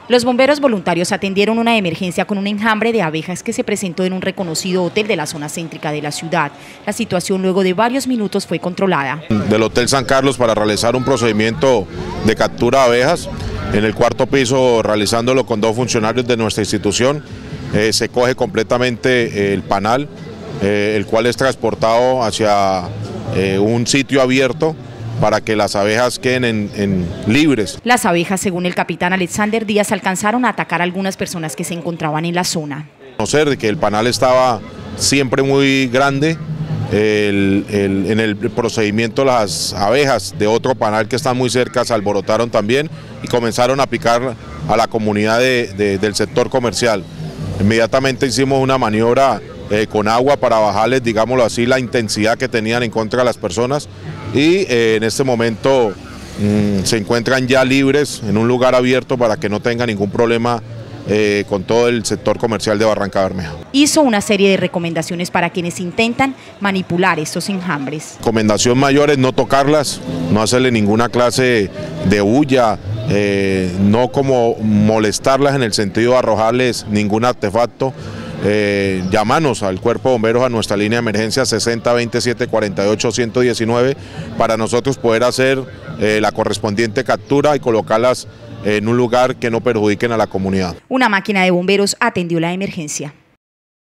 Los bomberos voluntarios atendieron una emergencia con un enjambre de abejas que se presentó en un reconocido hotel de la zona céntrica de la ciudad. La situación luego de varios minutos fue controlada. Del Hotel San Carlos para realizar un procedimiento de captura de abejas. En el cuarto piso, realizándolo con 2 funcionarios de nuestra institución, se coge completamente el panal, el cual es transportado hacia un sitio abierto para que las abejas queden libres. Las abejas, según el capitán Alexander Díaz, alcanzaron a atacar a algunas personas que se encontraban en la zona. Conocer de que el panal estaba siempre muy grande, en el procedimiento las abejas de otro panal que están muy cerca se alborotaron también y comenzaron a picar a la comunidad del sector comercial. Inmediatamente hicimos una maniobra con agua para bajarles, digámoslo así, la intensidad que tenían en contra de las personas y en este momento se encuentran ya libres en un lugar abierto para que no tengan ningún problema con todo el sector comercial de Barranca Bermeja. Hizo una serie de recomendaciones para quienes intentan manipular estos enjambres. Recomendación mayor es no tocarlas, no hacerle ninguna clase de bulla, no como molestarlas en el sentido de arrojarles ningún artefacto. Llámanos al Cuerpo de Bomberos a nuestra línea de emergencia 60 27 48 119 para nosotros poder hacer la correspondiente captura y colocarlas en un lugar que no perjudiquen a la comunidad. Una máquina de bomberos atendió la emergencia.